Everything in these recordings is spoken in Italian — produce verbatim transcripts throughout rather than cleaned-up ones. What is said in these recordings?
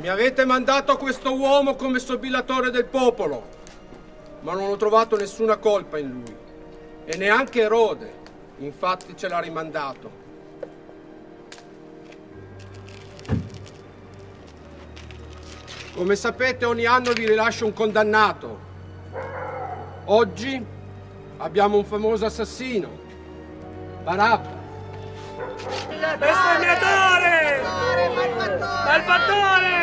Mi avete mandato questo uomo come sobillatore del popolo, ma non ho trovato nessuna colpa in lui. E neanche Erode, infatti ce l'ha rimandato. Come sapete, ogni anno vi rilascio un condannato. Oggi abbiamo un famoso assassino, Barabba. Bestemmiatore! Malfattore!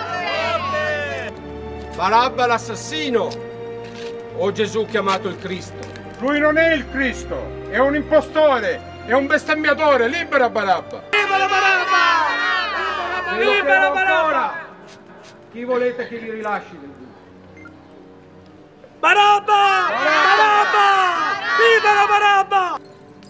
Barabba l'assassino, o Gesù chiamato il Cristo? Lui non è il Cristo, è un impostore, è un bestemmiatore, libera Barabba! Libera Barabba! Libera Barabba! Chi volete che li rilasci del Dio? Barabba! Barabba! Libera Barabba!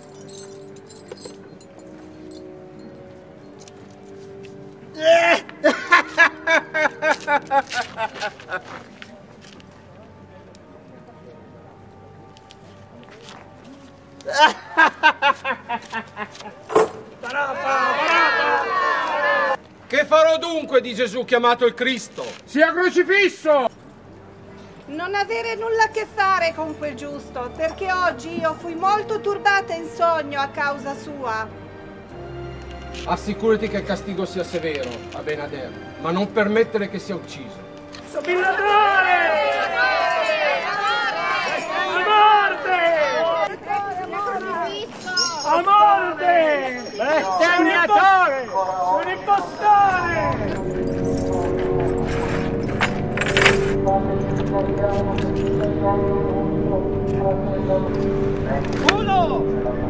Barabba! Barabba! Che farò dunque di Gesù chiamato il Cristo? Sia crocifisso! Non avere nulla a che fare con quel giusto, perché oggi io fui molto turbata in sogno a causa sua. Assicurati che il castigo sia severo a Benader, ma non permettere che sia ucciso. Sobillatore! A morte! A morte! Bestemmiatore! Un impostore! Uno!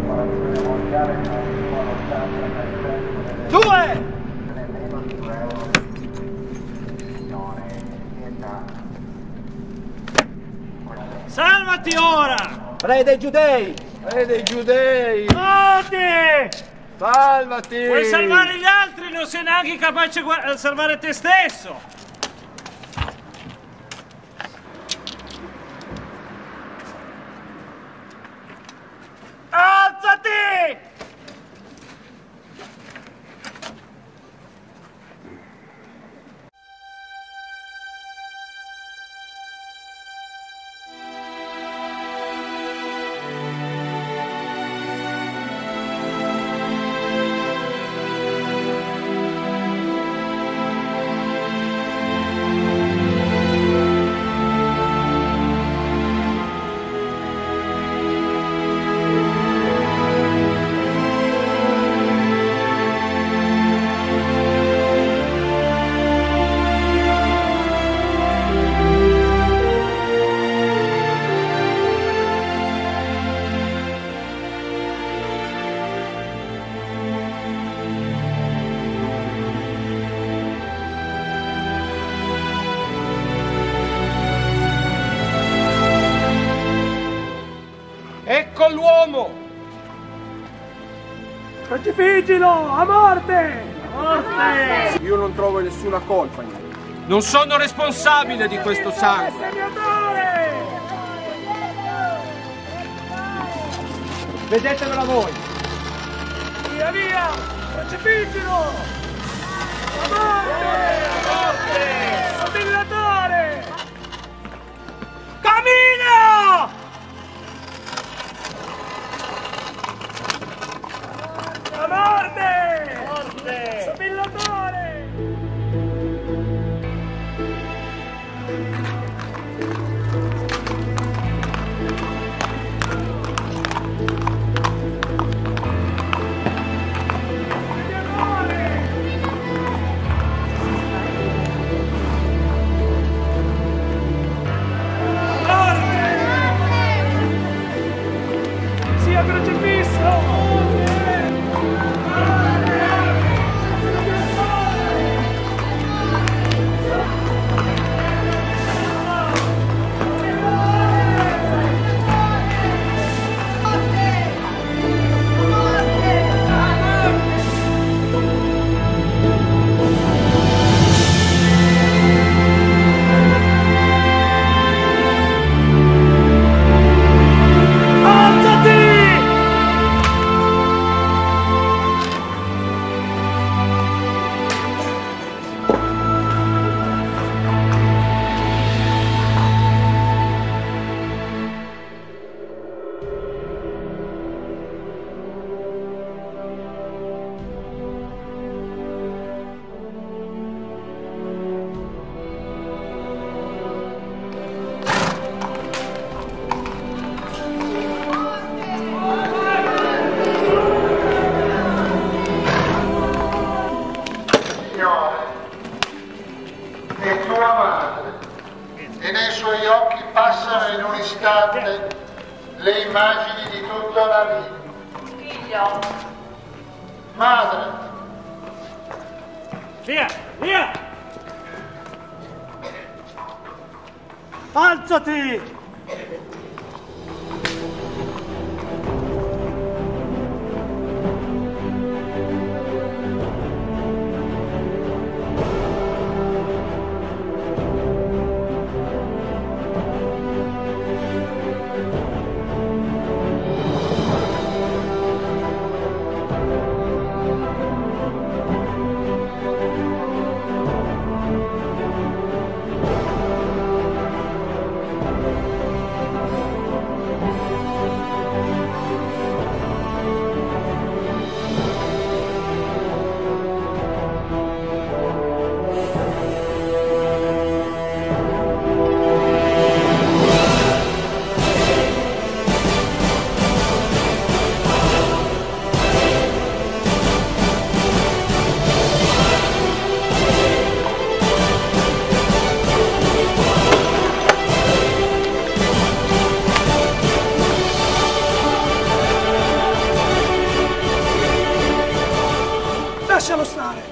Due! Salvati ora! Re dei Giudei! Re dei Giudei! Morte! Salvati! Vuoi salvare gli altri? Non sei neanche capace di salvare te stesso! Alzati! Ecco l'uomo! Crocifiggilo! A morte! A morte! Io non trovo nessuna colpa in lui. Non sono responsabile di questo sangue. Bestemmiatore! Vedetevela voi! Via via! Crocifiggilo! A morte! A morte! Sobillatore! Cammina! A morte! Morte! Sobillatore! Morte! Guardate le immagini di tutta la vita. Figlio. Madre. Via, via! Alzati! Lascialo stare!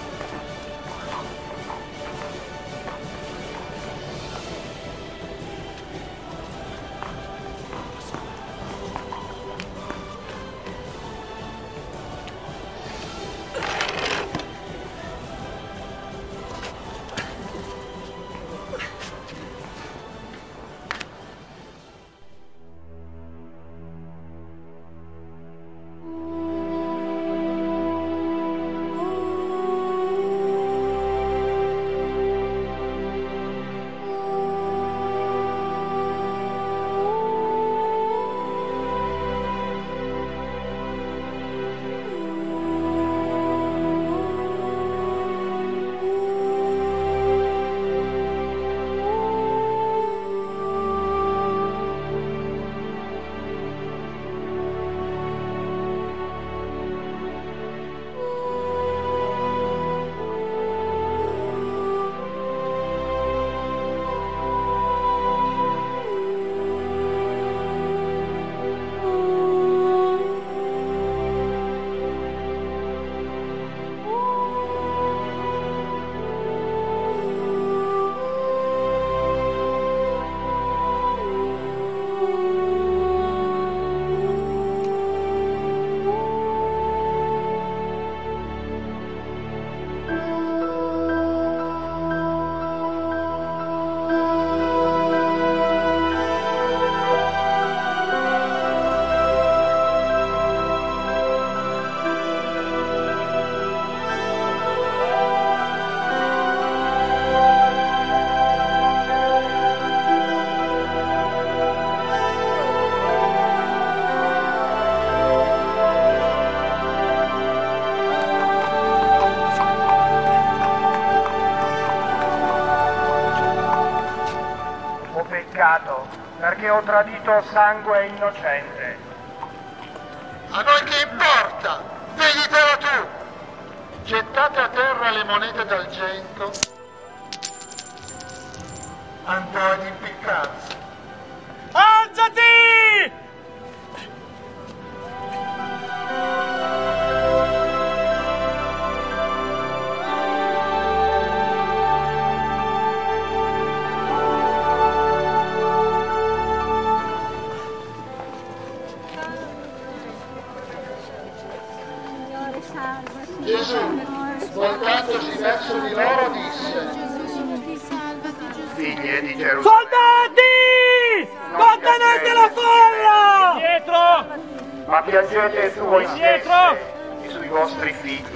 Perché ho tradito sangue innocente. A noi che importa? Veglitela tu! Gettate a terra le monete d'argento. Andò ad impiccarsi. Alzati! Gesù, voltandosi verso di loro, disse: Figlie di Gerusalemme, Soldati! Contenete la folla! Dietro! ma piangete su voi Dietro! stessi e sui vostri figli.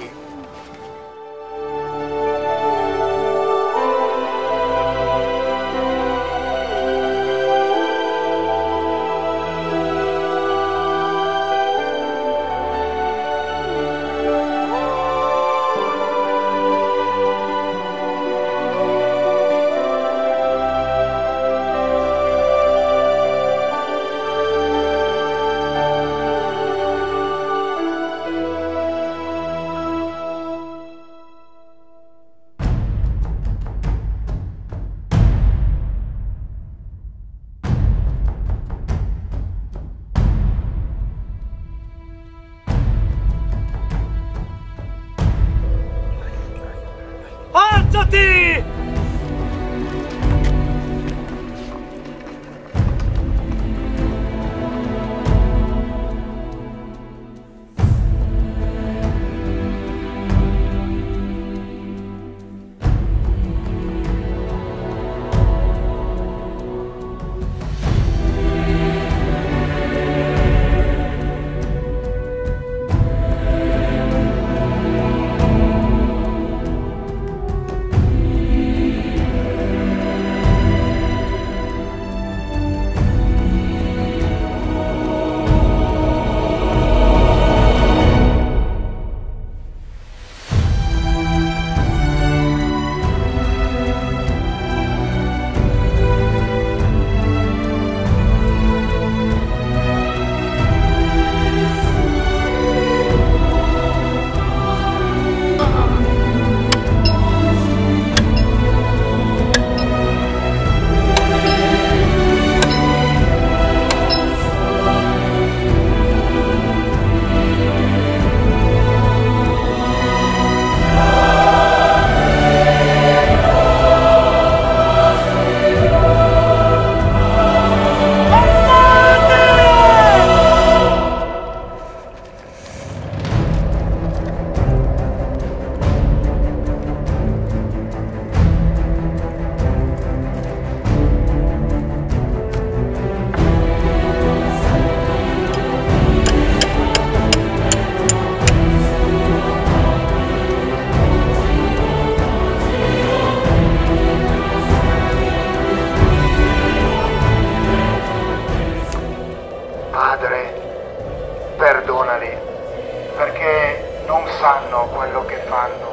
Padre, perdonali, perché non sanno quello che fanno.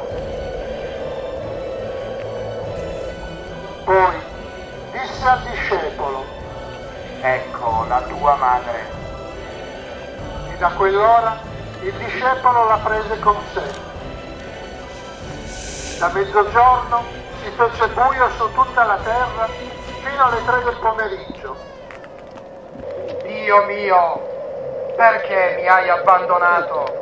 Poi disse al discepolo: ecco la tua madre. E da quell'ora il discepolo la prese con sé. Da mezzogiorno si fece buio su tutta la terra fino alle tre del pomeriggio. Dio mio, perché mi hai abbandonato?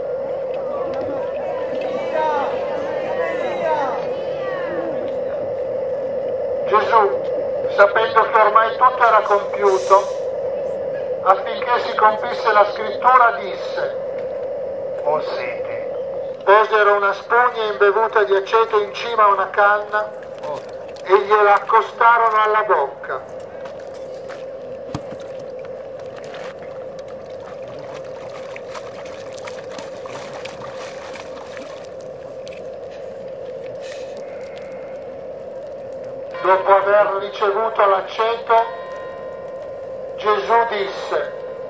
Gesù, sapendo che ormai tutto era compiuto, affinché si compisse la scrittura, disse: ho sete. Posero una spugna imbevuta di aceto in cima a una canna e gliela accostarono alla bocca. Dopo aver ricevuto l'aceto, Gesù disse: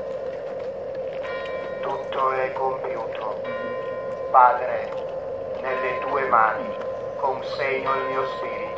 tutto è compiuto. Padre, nelle tue mani consegno il mio spirito.